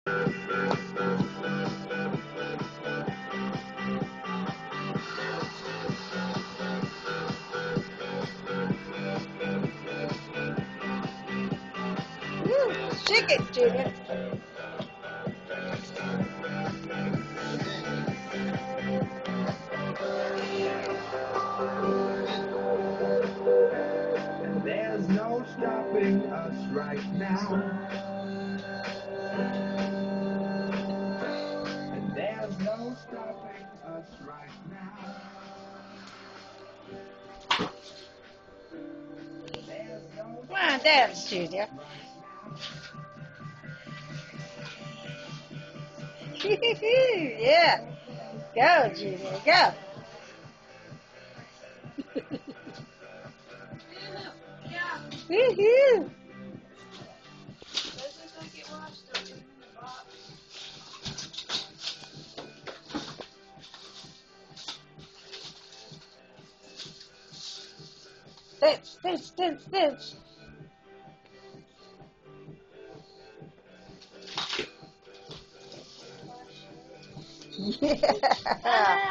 Woo, shake it, Junior. And there's no stopping us right now. And there's no stopping us right now. There's no Come on, dance, Junior. Yeah. Go, Junior, go. Woohoo. Dance, dance, dance, dance. Yeah.